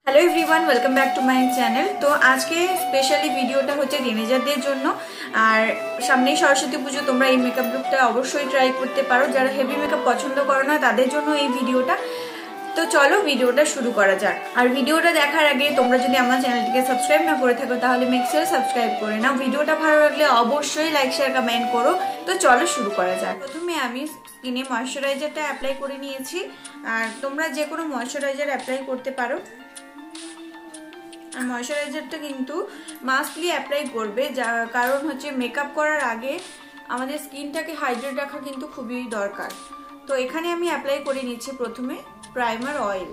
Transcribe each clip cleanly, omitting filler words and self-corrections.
Hello everyone, welcome back to my channel. তো আজকে specially ভিডিওটা হচ্ছে টিনেজারদের জন্য। আর সামনেই সরস্বতী পুজো, তোমরা এই মেকআপ লুকটা অবশ্যই ট্রাই করতে পারো। যারা হেভি মেকআপ পছন্দ করো না তাদের জন্য এই ভিডিওটা। তো চলো ভিডিওটা শুরু করা যাক। আর ভিডিওটা দেখার আগে তোমরা যদি আমার চ্যানেলটিকে সাবস্ক্রাইব না করে থাকো তাহলে মেক শিওর সাবস্ক্রাইব করে নাও। ভিডিওটা ভালো লাগলে অবশ্যই লাইক শেয়ার কমেন্ট করো। তো চলো শুরু করা যাক। প্রথমে আমি স্কিনে ময়শ্চারাইজারটা অ্যাপ্লাই করে নিয়েছি। আর তোমরা যে কোনো ময়শ্চারাইজার অ্যাপ্লাই করতে পারো। আর ময়শ্চারাইজারটা কিন্তু মাস্টলি অ্যাপ্লাই করবে, কারণ হচ্ছে মেকআপ করার আগে আমাদের স্কিনটাকে হাইড্রেট রাখা কিন্তু খুবই দরকার। তো এখানে আমি অ্যাপ্লাই করে নিচ্ছি প্রথমে প্রাইমার অয়েল।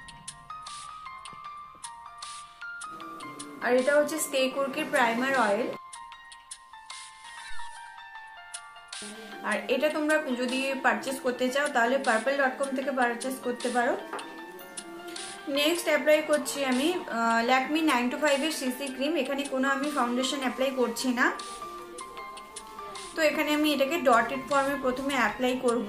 আর এটা হচ্ছে স্টে কুর্কির প্রাইমার অয়েল। আর এটা তোমরা যদি পারচেস করতে চাও তাহলে purple.com থেকে পারচেস করতে পারো। নেক্সট অ্যাপ্লাই করছি আমি ল্যাকমি 925 এর সিসি ক্রিম। এখানে কোনো আমি ফাউন্ডেশন অ্যাপ্লাই করছি না। তো এখানে আমি এটাকে ডটেড ফর্মে প্রথমে অ্যাপ্লাই করব।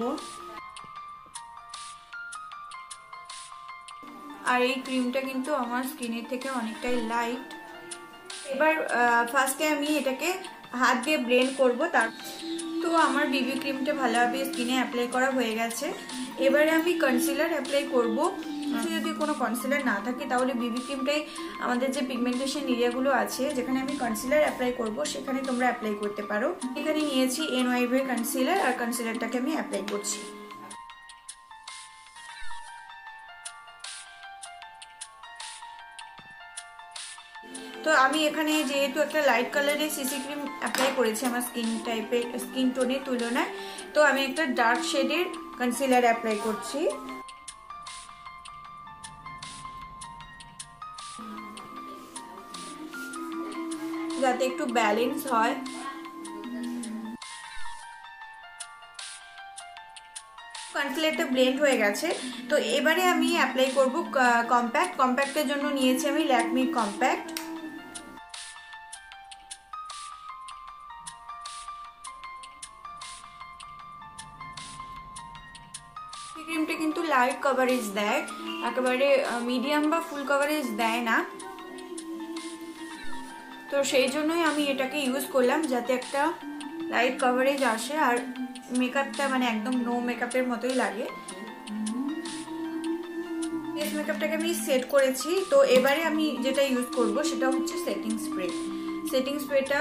আর এই ক্রিমটা কিন্তু আমার স্কিনের থেকে অনেকটাই লাইট। এবার ফার্স্টে আমি এটাকে হাত দিয়ে ব্লেন্ড করব। তো আমার বিবি ক্রিমটা ভালোভাবে স্কিনে অ্যাপ্লাই করা হয়ে গেছে। এবারে আমি কনসিলার অ্যাপ্লাই করব। যদি কোনো কনসিলার না থাকে তাহলে বিবি ক্রিমটাই আমাদের যে পিগমেন্টেশন এরিয়াগুলো আছে যেখানে আমি কনসিলার অ্যাপ্লাই করব সেখানে তোমরা অ্যাপ্লাই করতে পারো। এখানে নিয়েছি NYV এর কনসিলার, আর কনসিলারটাকে আমি অ্যাপ্লাই করছি। তো আমি এখানে যেহেতু একটা লাইট কালারের সিসি ক্রিম অ্যাপ্লাই করেছি আমার স্কিন টোনের তুলনায়, তো আমি একটা ডার্ক শেডের কনসিলার অ্যাপ্লাই করছি। যাতে একটু ব্যালেন্স হয়। কনসিলারটা ব্লেন্ড হয়ে গেছে। তো এবারে আমি অ্যাপ্লাই করব কম্প্যাক্টের জন্য নিয়েছি আমি ল্যাকমি কম্প্যাক্ট। ক্রিমটা কিন্তু লাইট কভারেজ দেয়, একেবারে মিডিয়াম বা ফুল কভারেজ দেয় না। তো সেই জন্যই আমি এটাকে ইউজ করলাম, যাতে একটা লাইট কভারেজ আসে আর মেকআপটা মানে একদম নো মেকআপের মতোই লাগে। ফেস মেকআপটাকে আমি সেট করেছি। তো এবারে আমি যেটা ইউজ করব সেটা হচ্ছে সেটিং স্প্রে। সেটিং স্প্রেটা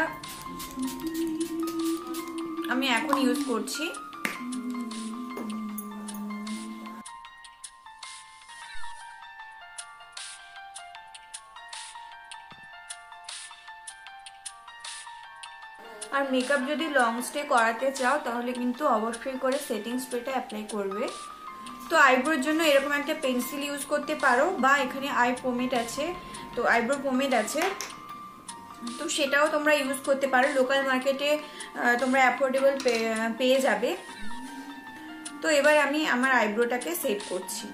আমি এখন ইউজ করছি। আর মেকআপ যদি লং স্টে করাতে চাও তাহলে কিন্তু অবশ্যই করে সেটিং স্প্রেটা অ্যাপ্লাই করবে। তো আইব্রোর জন্য এরকম একটা পেন্সিল ইউজ করতে পারো, বা এখানে আই পোমেড আছে, তো আইব্রো পোমেড আছে, তো সেটাও তোমরা ইউজ করতে পারো। লোকাল মার্কেটে তোমরা অ্যাফোর্ডেবল পেয়ে যাবে। তো এবার আমি আমার আইব্রোটাকে সেট করছি।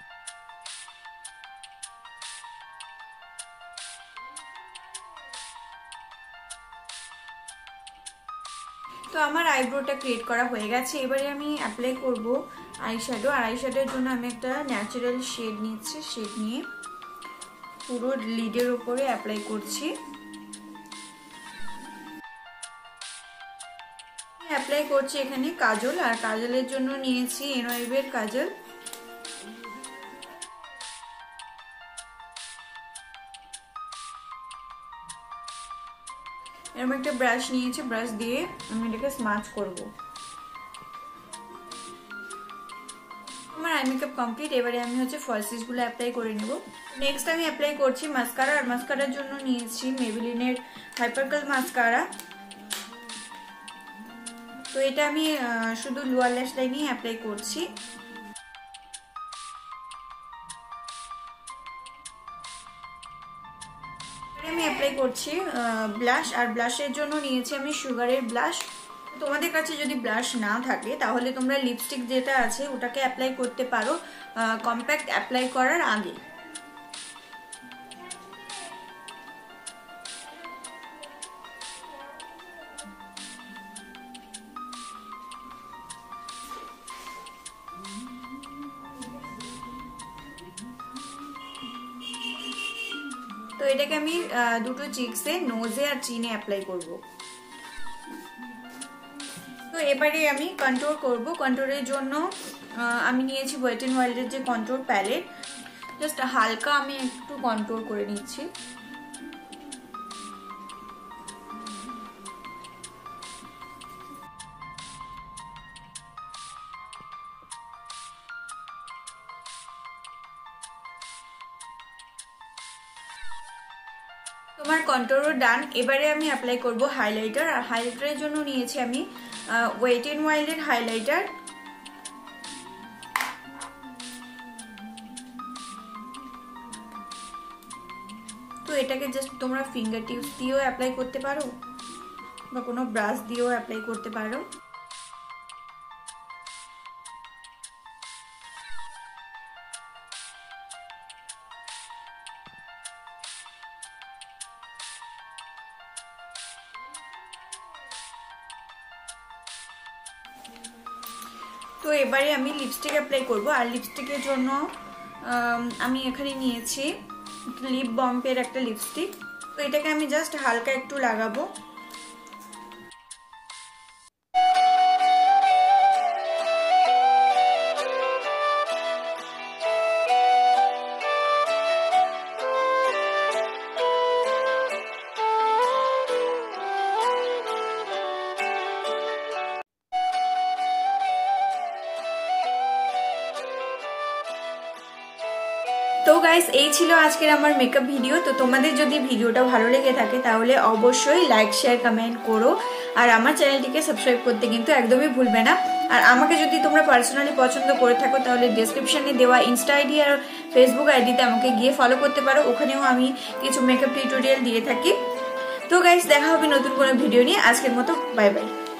তো আমার আইব্রোটা ক্রিয়েট করা হয়ে গেছে। এবারে আমি অ্যাপ্লাই করব আইশ্যাডো। আর আইশ্যাডোর জন্য আমি একটা ন্যাচারাল শেড নিচ্ছি। শেড নিয়ে পুরো লিডের উপরে অ্যাপ্লাই করছি। অ্যাপ্লাই করছি এখানে কাজল। আর কাজলের জন্য নিয়েছি NYV এর কাজল। এরকম একটা ব্রাশ নিয়েছি, ব্রাশ দিয়ে আমি এটাকে স্মাচ করব। আমার আই মেকআপ কমপ্লিট। এবারে আমি হচ্ছে ফলসিস গুলো অ্যাপ্লাই করে নেব। নেক্সট আমি অ্যাপ্লাই করছি মাস্কারা। আর মাস্কারার জন্য নিয়েছি মেবেলিনের হাইপারকাল মাস্কারা। তো এটা আমি শুধু লোয়ার ল্যাশ লাইনেই অ্যাপ্লাই করছি। আমি অ্যাপ্লাই করছি ব্লাশ। আর ব্লাশের জন্য নিয়েছি আমি সুগারের ব্লাশ। তোমাদের কাছে যদি ব্লাশ না থাকে তাহলে তোমরা লিপস্টিক যেটা আছে ওটাকে অ্যাপ্লাই করতে পারো কম্প্যাক্ট অ্যাপ্লাই করার আগে। এটাকে আমি দুটো চিক্সে, নোজে আর চিনে অ্যাপ্লাই করব। তো এবারে আমি কন্ট্রোল করব। কন্ট্রোলের জন্য আমি নিয়েছি ওয়েট এন্ড ওয়াইল্ডের যে কন্ট্রোল প্যালেট, জাস্ট হালকা আমি একটু কন্ট্রোল করে নিচ্ছি। তোমার কন্ট্রোল ডান। এবারে আমি অ্যাপ্লাই করব হাইলাইটার। আর হাইলাইটারের জন্য নিয়েছি আমি ওয়েট এন্ড ওয়াইল্ডের হাইলাইটার। তো এটাকে জাস্ট তোমরা ফিঙ্গার টিপস দিয়েও অ্যাপ্লাই করতে পারো বা কোনো ব্রাশ দিয়েও অ্যাপ্লাই করতে পারো। তো এবারে আমি লিপস্টিক অ্যাপ্লাই করব। আর লিপস্টিকের জন্য আমি এখানে নিয়েছি লিপ বামের একটা লিপস্টিক। তো এটাকে আমি জাস্ট হালকা একটু লাগাবো। তো গাইস, এই ছিল আজকের আমার মেকআপ ভিডিও। তো তোমাদের যদি ভিডিওটা ভালো লেগে থাকে তাহলে অবশ্যই লাইক, শেয়ার, কমেন্ট করো। আর আমার চ্যানেলটিকে সাবস্ক্রাইব করতে কিন্তু একদমই ভুলবে না। আর আমাকে যদি তোমরা পার্সোনালি পছন্দ করে থাকো তাহলে ডেসক্রিপশনে দেওয়া ইনস্টা আইডি আর ফেসবুক আইডিতে আমাকে গিয়ে ফলো করতে পারো। ওখানেও আমি কিছু মেকআপ টিউটোরিয়াল দিয়ে থাকি। তো গাইস, দেখা হবে নতুন কোনো ভিডিও নিয়ে। আজকের মতো বাই বাই।